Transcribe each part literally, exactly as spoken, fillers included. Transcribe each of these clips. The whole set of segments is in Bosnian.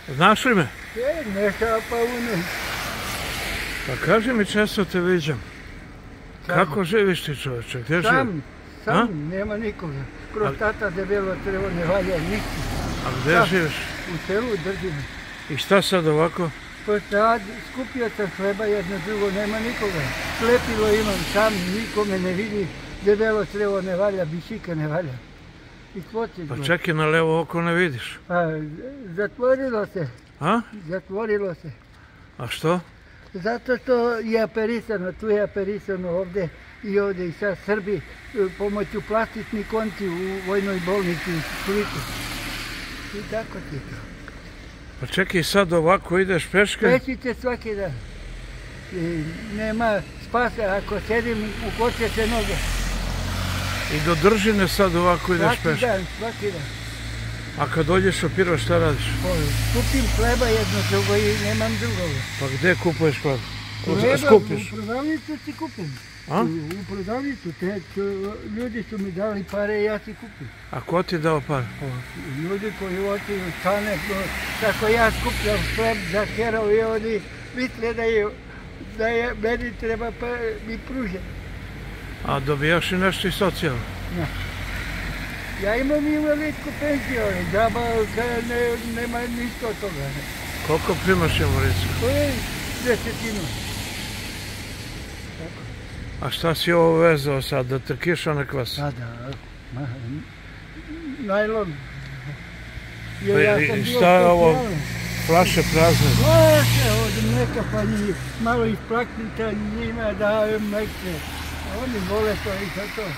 Znaš li me? E, neka pa uno. Pa kaži mi, često te viđam. Kako živiš ti, čovječe? Gdje živiš? Sam, sam, nema nikoga. Kroz tata debelo trevo ne valja niko. A gdje živiš? U selu držim. I šta sad ovako? Pa sad skupio sam hleba jedno drugo, nema nikoga. Slepilo imam sam, nikome ne vidi. Debelo trevo ne valja, bišika ne valja. I kvoci. Pa čekaj, na levo oko ne vidiš. Pa zatvorilo se. A? Zatvorilo se. A što? Zato što je operisano, tu je operisano ovdje i ovdje i sad Srbi pomoću plastičnih konci u vojnoj bolnici u Splitu. I tako ti je to. Pa čekaj, sad ovako ideš peške? Pešice svaki dan. I nema spasa ako sedim u koče se noge. I do Držine sad ovako ideš peške? Svaki dan, svaki dan. A kad dođeš u Pirot, šta radiš? Kupim hleba jedno drugo i nemam drugoga. Pa gdje kupuješ hleba? Skupiš? U prodavnicu ti kupim. A? U prodavnicu. Ljudi su mi dali pare i ja ti kupim. A ko ti dao pare? Ljudi koji hoću stane, kako ja skupljam hleb za herov i oni misle da je meni treba pa mi pruže. A dobijaš i nešto i socijalno? Ne. Ja imam invalidsku penziju, ali džaba nema ništa od toga. Koliko primaš invalidsku? To je desetinu. A šta si ovo vezao sad, da te kiša ne kvasi? Da, da, najlon. I šta je ovo, flaše prazne? Flaše od mleka, pa njih malo isplaknite, njima dajem mleke. Oni vole to i sad to.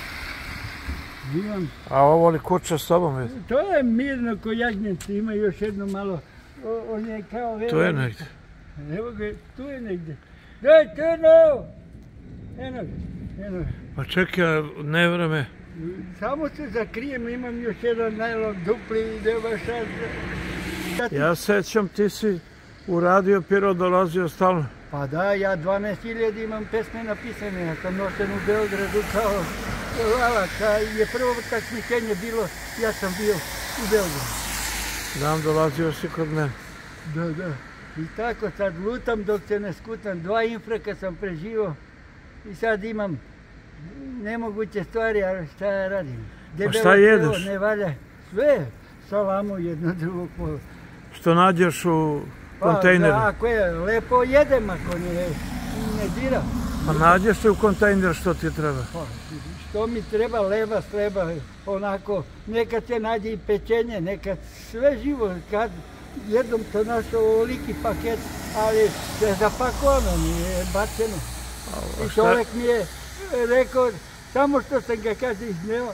A ovo li kuća s tobom je? To je mirno ko jagnjenci, ima još jedno malo, on je kao... Tu je negdje? Evo ga, tu je negdje. Daj, tu je novo! Eno ga, eno ga. Pa čekaj, ne vreme. Samo se zakrijem, imam još jedan najlon dupli i nema šta... Ja sećam, ti si u Radio Pirot dolazio stalno. Pa da, ja dvanaest hiljada imam pesme napisane, ja sam nošen u Beogradu kao... Hvala, kad je prvo takmičenje bilo, ja sam bio u Beogradu. Znam, dolazio si kod mene. Da, da. I tako sad lutam dok se ne skutam. Dva infraka sam preživao i sad imam nemoguće stvari, ali šta ja radim? A šta jedeš? Ne valja. Sve. Salamu jedno drugo polo. Što nađeš u kontejneru? Pa, ako je lepo jedem, ako ne dira. Pa nađeš se u kontejner što ti treba? Što mi treba, leba, sleba, onako, nekad se nađe i pečenje, nekad sve živo, kad jednom to našao ovoliki paket, ali je zapakovano, nije bačeno. I čovjek mi je rekao, samo što sam ga kaže izneo,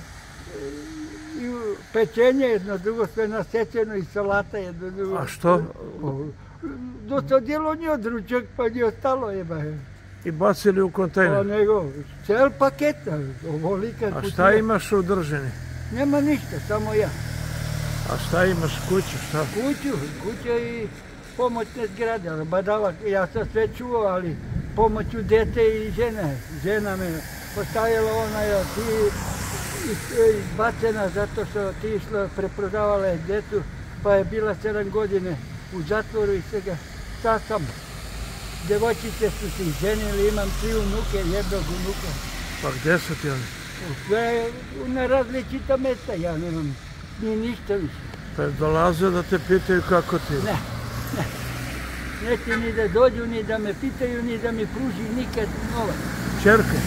i pečenje jedno drugo, sve nasečeno i salata jedno drugo. A što? Dosodjelo nije od ručak, pa nije ostalo jeba. I bacili u kontejner? Pa nego, cel paketa, ovolika kutija. A šta imaš u Držini? Nema ništa, samo ja. A šta imaš, kuću, šta? Kuću, kuća i pomoćne zgrade, badava, ja sam sve čuo, ali pomoću dete i žene. Žena me postavila, ona je ti izbacena zato što ti išla, preprodavala je detu, pa je bila sedam godine u zatvoru i svega. Sad sam. Devojčice su se ženili, imam tri unuke, jednog unuka. Pa gdje su ti oni? Sve na različita mjesta, ja nemam ni ništa više. Pa je dolazio da te pitaju kako ti je? Ne, ne. Neće ni da dođu, ni da me pitaju, ni da mi pruži nikad novac. Čerke?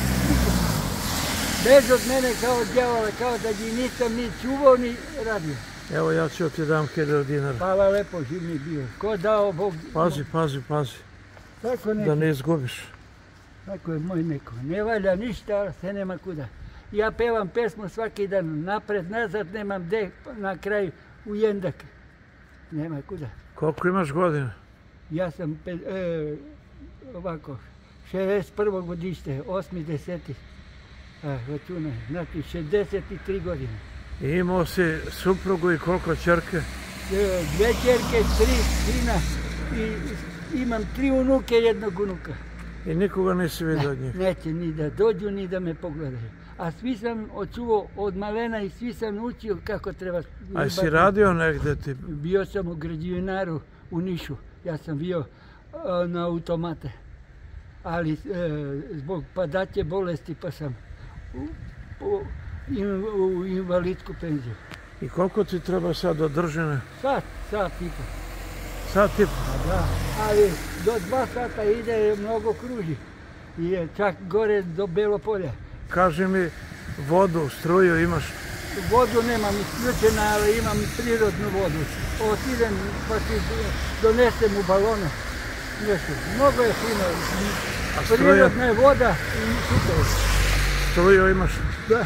Bez od mene kao djavola, kao da ji nisam ni čuvao, ni radio. Evo ja ću ti dam hiljadu dinara. Hvala lepo, živ mi bio. Ko dao Bog... Pazi, pazi, pazi. Da ne izgubiš. Tako je moj neko. Ne valja ništa, ali se nema kuda. Ja pevam pesmu svaki dan, napred, nazad, nemam gde, na kraju u jendak. Nema kuda. Koliko imaš godina? Ja sam, ovako, šezdeset prvo godište, osmi deseti. Računaj, znači šezdeset tri godine. I imao si suprugu i koliko čerke? Dve čerke, tri sina i imam tri unuke, jednog unuka. I nikoga nisi vidio od njih? Neće ni da dođu, ni da me pogledaju. A svi sam očuvao od malena i svi sam učio kako treba... A si radio negdje ti? Bio sam u građevinaru u Nišu. Ja sam bio na automate. Ali zbog padaće bolesti pa sam u invalidsku penziju. I koliko ti treba sad do Držine? Sat, sat i po. Sat i po? Da, ali do dva sata ide mnogo kruži. I čak gore do Belopolja. Kaži mi, vodu, struju imaš? Vodu nemam isključena, ali imam prirodnu vodu. Otidem pa ti donesem u balone. Nešto. Mnogo je fino. Prirodna je voda i super. Struju imaš? Da.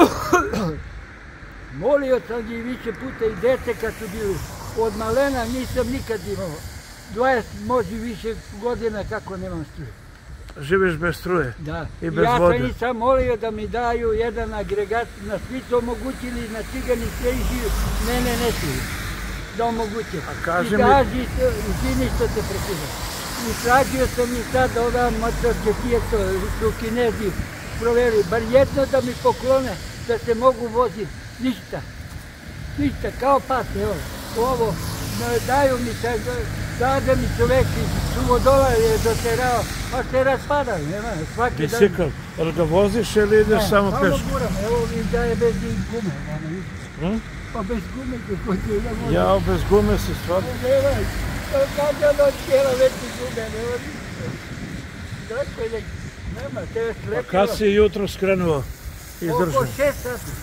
Molio sam ih više puta i dete kad su bili. Od malena nisam nikad imao. dvadeset može više godina kako nemam struje. Živiš bez struje? Da. I bez vode? Ja sam i sam molio da mi daju jedan agregat, na svi to omogućili, na Cigani sve i živi. Ne, ne, ne svi. Da omoguće. A kaži I mi... daži, izvini što te prekidam. I tražio sam i sad ova motorče tijeto, su Kinezi proveli, bar jedno da mi poklone, da se mogu voziti. Ništa. Ništa, kao pas, evo. Ovo, daju mi se, dade mi čovjek iz Suvodola je doterao, pa se raspada, nema, svaki dan. Bicikl, jel ga voziš ili ideš samo peš? Samo guram, evo mi daje bez gume, nema. Pa bez gume kako ti da možem. Ja, bez gume se stvarno. Nemaj, kada od cijela veći gume, nema ništa. Dakle, nema, tebe slepilo. A kad si jutro skrenuo iz Držine? Oko šest sati.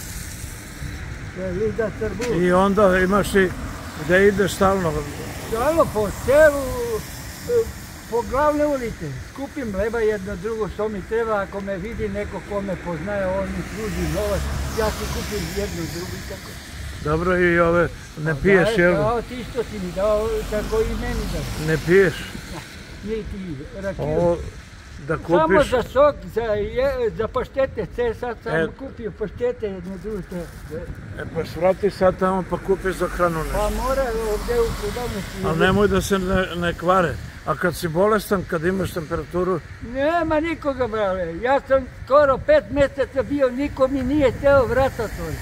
I onda imaš i gdje ideš stalno? Stalno po selu, po glavne ulice. Skupim leba jedno drugo što mi treba, ako me vidi neko ko me poznaje, on mi pruži novac, ja si kupim jedno drugo i tako. Dobro, i ove, ne piješ, jel? Kao ti što si mi dao, tako i meni dao. Ne piješ? Nije ti rakiju. Da kupiš... Samo za sok, za paštete, sve sad sam kupio paštete jedno drugo. E pa svrati sad tamo pa kupiš za hranu nešto. Pa mora ovdje u prodavnici. Ali nemoj da se ne kvare. A kad si bolestan, kad imaš temperaturu? Nema nikoga, brale. Ja sam skoro pet mjeseca bio, niko mi nije hteo vrata otvoriti.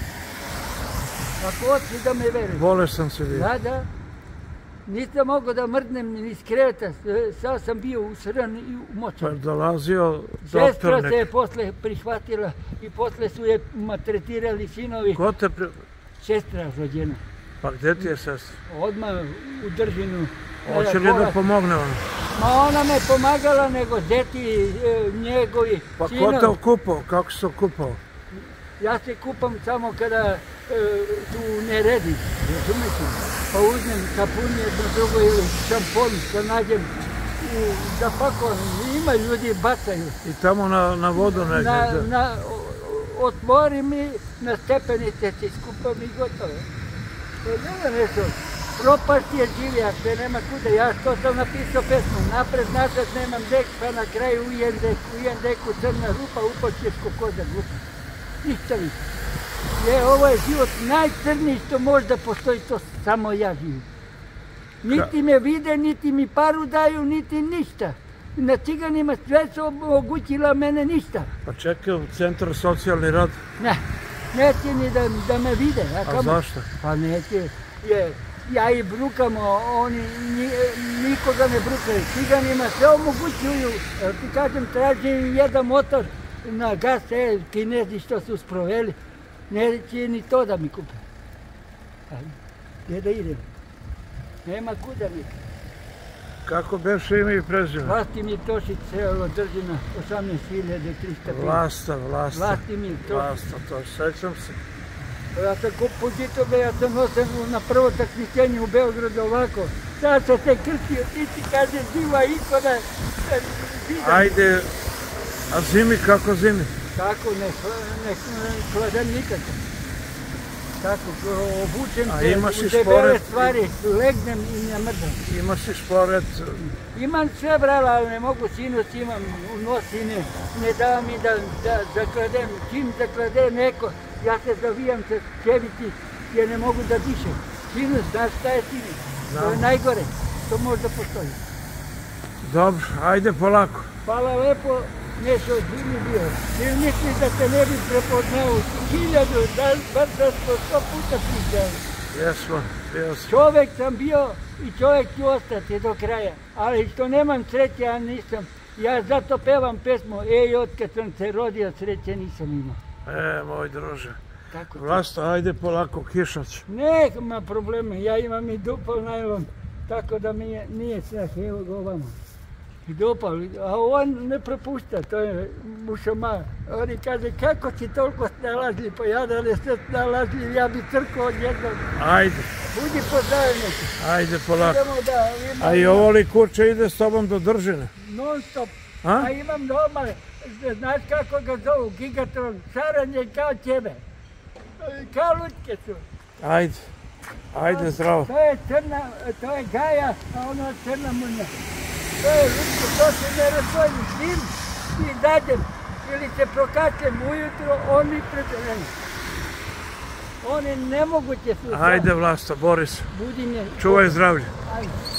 Ako hoći da me veruješ. Bolestan si bio? Da, da. Nisam mogao da mrdnem ni iz kreveta, sad sam bio usran i umočan. Pa je dolazio doktor nek... Sestra se je posle prihvatila i posle su je maltretirali sinovi. Ko te pri... Sestra rođena. Pa gdje ti je sestra? Odmah u Držinu. Hoće li da pomogne ona? Ma ona me pomagala nego deti njegovi pa sinovi. Pa ko te okupao? Kako se okupao? Ja se kupam samo kada tu ne redi, razumiješ? Pa uzmem sapun jedno drugo ili šampon, kad nađem da pakujem. Ima ljudi bacaju. I tamo na vodu negdje? Otvorim i na stepenice si skupam i gotovo. Nema nešto. Propast je živi, a sve nema kuda. Ja što sam napisao pesmu, napred, nazad, nemam dek, pa na kraju ujen dek, ujen deku, crna rupa, upoćeš ko koza glupa. Ništa više. Je, ovo je život najcrniji što možda postoji, to samo ja živim. Niti me vide, niti mi paru daju, niti ništa. Na Ciganima sve su omogućila mene ništa. Pa čekaj, u centru socijalni rad? Ne, neće ni da me vide. A zašto? Pa neće, je, ja ih brukam, oni nikoga ne brukaju. Ciganima sve omogućuju, ti kažem, tražim jedan motor na gas, e, Kinezi što su sproveli. Neće ni to da mi kupe. Gdje da idem? Nema kuda mi. Kako beše ime i prezime? Vlastimir Tošić, selo Držina, osamnaest hiljada trista pet. Vlasta, Vlasta. Vlastimir Tošić. Vlasta, to sećam se. Ja sam kupio toga, ja sam nosen na prvo takmičenje u Beogradu ovako. Sad sam se krstio, ti ti kaže živa ikona. Ajde, a zimi kako zimi? Tako, ne hladam nikako. Tako, obučem se u debele stvari, legnem i ne mrdam. Imaš i šporet? Imam sve, brala, ali ne mogu, sinus imam u nosi, ne, ne da mi da, da zakladem. Čim zaklade neko, ja se zavijam se čevici jer ne mogu da dišem. Sinus, znaš šta je sinus? To je najgore, to možda postoji. Dobro, ajde polako. Hvala lepo. Nešto zimi bio. Jer misliš da te ne bi prepoznao hiljadu, bar da smo sto puta pričali. Jesmo, jesmo. Čovek sam bio i čovjek će ostati do kraja. Ali što nemam sreće, ja nisam. Ja zato pevam pesmu, ej, otkad sam se rodio, sreće nisam imao. E, moj druže. Tako Vlasto, ajde polako, kiša će. Nema problema, ja imam i dupal najlon, tako da mi je, nije strah, evo ga ovamo. I dupal, a on ne propušta, to je mušama. Oni kaže, kako si toliko snalažljiv, pa ja da ne sve snalažljiv, ja bi crkao od jednog. Ajde. Budi pozdravljeni. Ajde polako. Idemo da imam... A i ovo li kuće ide s tobom do Držine? Non stop. A? A imam doma, znaš kako ga zovu, Gigatron, šaranje kao ćebe. Kao lutke su. Ajde. Ajde, zdravo. To je crna, to je Gaja, a ono je crna munja. To je lutke, to se ne razvoji. Tim i dadem, ili se prokačem ujutro, oni predvrljeni. Oni nemoguće su. Ajde, Vlasto, bori se. Budi nje. Čuvaj zdravlje. Ajde.